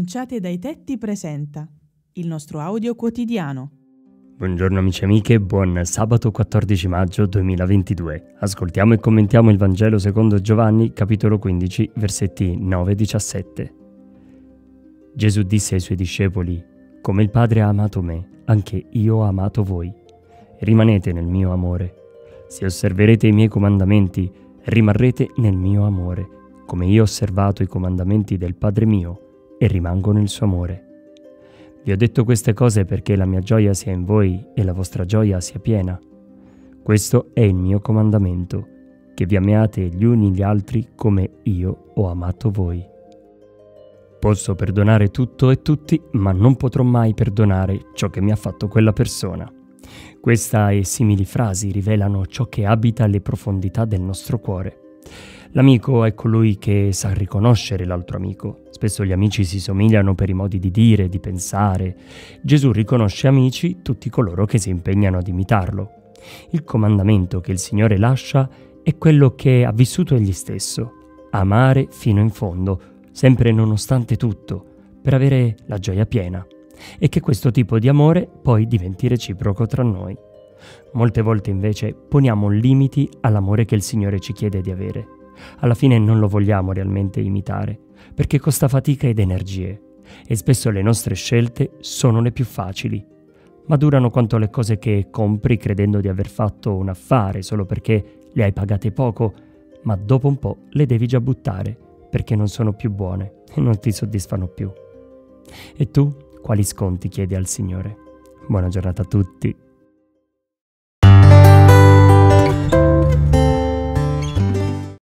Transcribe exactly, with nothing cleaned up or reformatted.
Annunciate dai tetti presenta il nostro audio quotidiano. Buongiorno amici e amiche, buon sabato quattordici maggio duemilaventidue. Ascoltiamo e commentiamo il Vangelo secondo Giovanni, capitolo quindici, versetti nove diciassette. Gesù disse ai suoi discepoli: «Come il Padre ha amato me, anche io ho amato voi. Rimanete nel mio amore. Se osserverete i miei comandamenti, rimarrete nel mio amore, come io ho osservato i comandamenti del Padre mio e rimango nel suo amore. Vi ho detto queste cose perché la mia gioia sia in voi e la vostra gioia sia piena. Questo è il mio comandamento, che vi amiate gli uni gli altri come io ho amato voi. Posso perdonare tutto e tutti, ma non potrò mai perdonare ciò che mi ha fatto quella persona». Questa e simili frasi rivelano ciò che abita alle profondità del nostro cuore. L'amico è colui che sa riconoscere l'altro amico. Spesso gli amici si somigliano per i modi di dire, di pensare. Gesù riconosce amici tutti coloro che si impegnano ad imitarlo. Il comandamento che il Signore lascia è quello che ha vissuto egli stesso: amare fino in fondo, sempre nonostante tutto, per avere la gioia piena, e che questo tipo di amore poi diventi reciproco tra noi. Molte volte invece poniamo limiti all'amore che il Signore ci chiede di avere. Alla fine non lo vogliamo realmente imitare, perché costa fatica ed energie, e spesso le nostre scelte sono le più facili, ma durano quanto le cose che compri credendo di aver fatto un affare solo perché le hai pagate poco, ma dopo un po' le devi già buttare, perché non sono più buone e non ti soddisfano più. E tu quali sconti chiedi al Signore? Buona giornata a tutti.